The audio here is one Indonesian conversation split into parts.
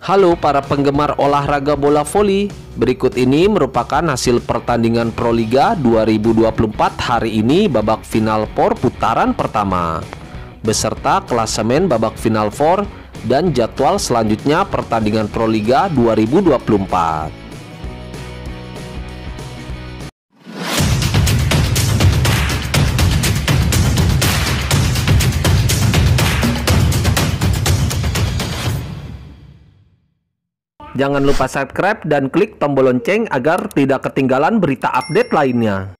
Halo para penggemar olahraga bola voli. Berikut ini merupakan hasil pertandingan Proliga 2024 hari ini babak final 4 putaran pertama, beserta klasemen babak final 4 dan jadwal selanjutnya pertandingan Proliga 2024. Jangan lupa subscribe dan klik tombol lonceng agar tidak ketinggalan berita update lainnya.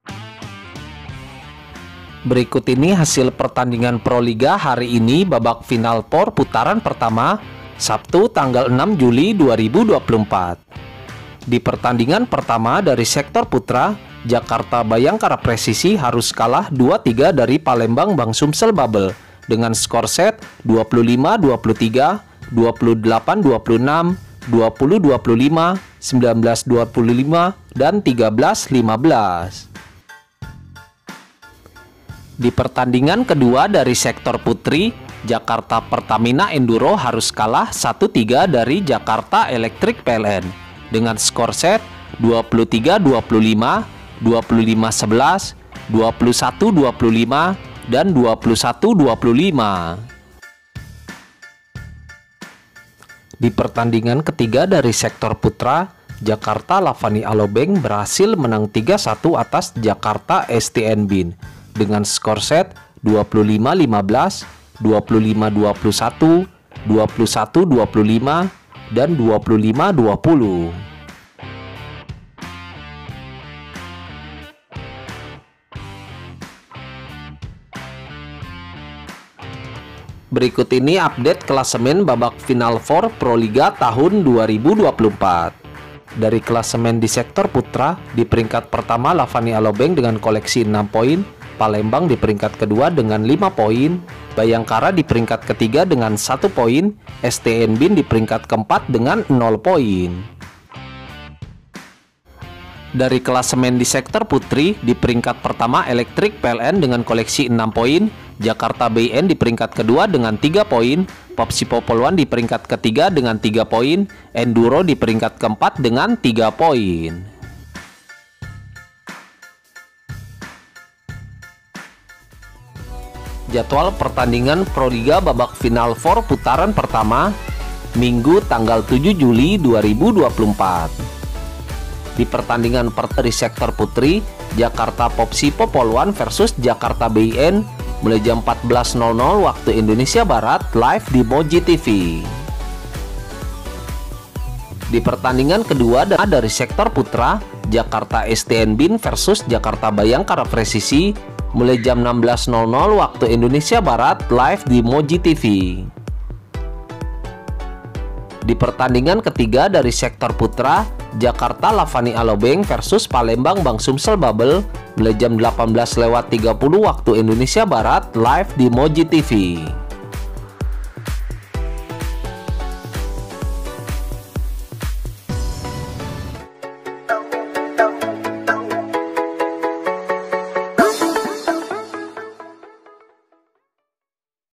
Berikut ini hasil pertandingan Proliga hari ini babak final 4 putaran pertama, Sabtu tanggal 6 Juli 2024. Di pertandingan pertama dari sektor putra, Jakarta Bayangkara Presisi harus kalah 2-3 dari Palembang Bang Sumsel Bubble dengan skor set 25-23, 28-26, 20-25, 19-25, dan 13-15. Di pertandingan kedua dari sektor putri, Jakarta Pertamina Enduro harus kalah 1-3 dari Jakarta Electric PLN dengan skor set 23-25, 25-11, 21-25, dan 21-25. Di pertandingan ketiga dari sektor putra, Jakarta Lavani Alobeng berhasil menang 3-1 atas Jakarta STN Bin dengan skor set 25-15, 25-21, 21-25, dan 25-20. Berikut ini update klasemen babak final 4 Proliga tahun 2024. Dari klasemen di sektor putra, di peringkat pertama Lavani Alobeng dengan koleksi 6 poin, Palembang di peringkat kedua dengan 5 poin, Bayangkara di peringkat ketiga dengan 1 poin, STN Bin di peringkat keempat dengan 0 poin. Dari klasemen di sektor putri, di peringkat pertama Electric PLN dengan koleksi 6 poin, Jakarta BIN di peringkat kedua dengan 3 poin, Popsi Popoluan di peringkat ketiga dengan 3 poin, Enduro di peringkat keempat dengan 3 poin. Jadwal pertandingan Proliga babak final 4 putaran pertama, Minggu tanggal 7 Juli 2024. Di pertandingan dari sektor putri, Jakarta Popsi Popoluan versus Jakarta BIN mulai jam 14.00 waktu Indonesia Barat live di Moji TV. Di pertandingan kedua dari sektor putra, Jakarta STN Bin versus Jakarta Bayangkara Presisi mulai jam 16.00 waktu Indonesia Barat live di Moji TV. Di pertandingan ketiga dari sektor putra, Jakarta Lavani Alobeng versus Palembang Bang Sumsel Bubble mulai jam 18.30 waktu Indonesia Barat live di Moji TV.